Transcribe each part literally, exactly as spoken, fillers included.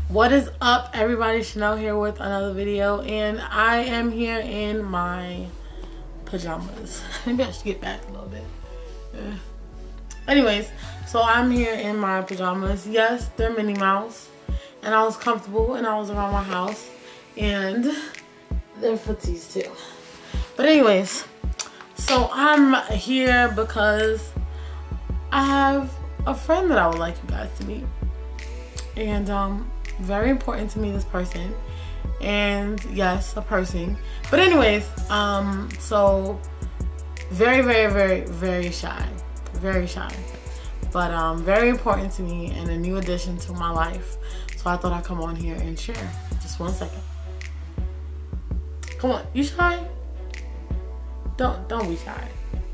What is up, everybody? Chanel here with another video, and I am here in my pajamas. Maybe I should get back a little bit. Yeah. Anyways, so I'm here in my pajamas. Yes, they're Minnie Mouse, and I was comfortable, and I was around my house, and they're footies too. But anyways, so I'm here because I have a friend that I would like you guys to meet, and um. very important to me, this person. And yes, a person. But anyways, um so very very very very shy, very shy, but um very important to me and a new addition to my life. So I thought I'd come on here and share. Just one second. Come on, you shy? Don't don't be shy.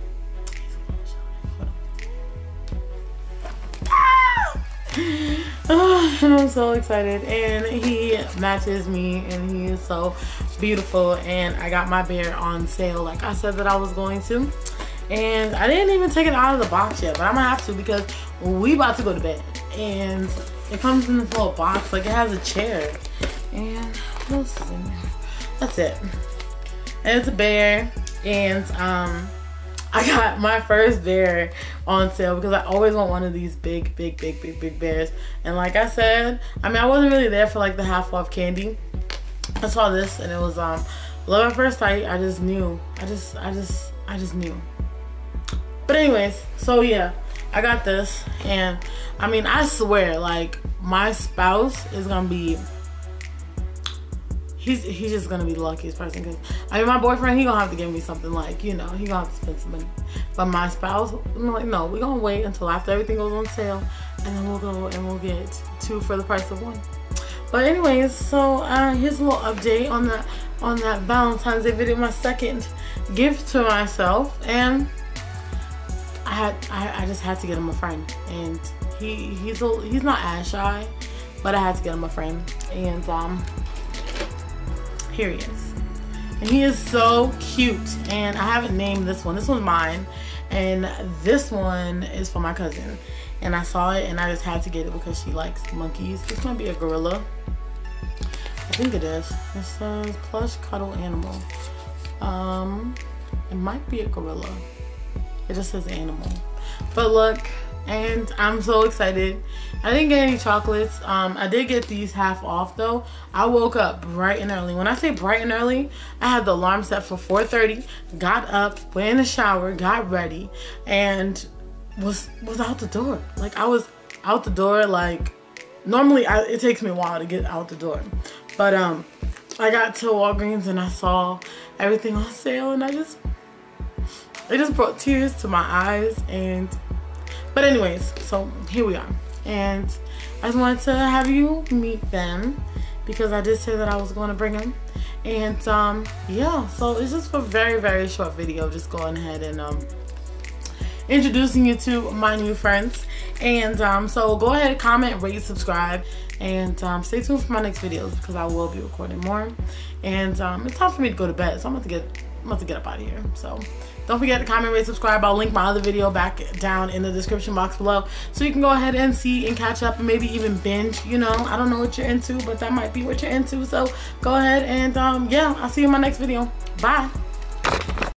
Oh, I'm so excited, and he matches me, and he is so beautiful. And I got my bear on sale like I said that I was going to, and I didn't even take it out of the box yet, but I'm gonna have to because we about to go to bed. And it comes in this little box, like it has a chair, and what else is in there? That's it. And it's a bear, and um I got my first bear on sale because I always want one of these big, big, big, big, big bears. And like I said, I mean, I wasn't really there for like the half off candy. I saw this and it was um, love at first sight. I just knew. I just, I just, I just knew. But anyways, so yeah, I got this, and I mean, I swear, like my spouse is gonna be. He's, he's just gonna be the luckiest person, because I mean, my boyfriend, he gonna have to give me something, like, you know, he gonna have to spend some money. But my spouse, I'm like, no, we're gonna wait until after everything goes on sale, and then we'll go and we'll get two for the price of one. But anyways, so uh, here's a little update on that on that Valentine's Day video, my second gift to myself, and I had I, I just had to get him a friend, and he he's a, he's not as shy, but I had to get him a friend, and um. Here he is, and he is so cute. And I haven't named this one. This one's mine, and this one is for my cousin. And I saw it, and I just had to get it because she likes monkeys. This might be a gorilla. I think it is. It says plush cuddle animal. Um, it might be a gorilla. It just says animal. But look, and I'm so excited. I didn't get any chocolates. Um, I did get these half off though. I woke up bright and early. When I say bright and early, I had the alarm set for four thirty. Got up, went in the shower, got ready, and was was out the door. Like I was out the door. Like normally, I, it takes me a while to get out the door, but um, I got to Walgreens and I saw everything on sale, and I just it just brought tears to my eyes. And but anyways, so here we are. And I just wanted to have you meet them because I did say that I was going to bring them. And um, yeah, so it's just a very, very short video. Just going ahead and um, introducing you to my new friends. And um, so go ahead, comment, rate, subscribe, and um, stay tuned for my next videos because I will be recording more. And um, it's time for me to go to bed, so I'm about to get, I'm about to get up out of here. So don't forget to comment, rate, subscribe. I'll link my other video back down in the description box below, so you can go ahead and see and catch up and maybe even binge. You know, I don't know what you're into, but that might be what you're into. So go ahead and um, yeah, I'll see you in my next video. Bye.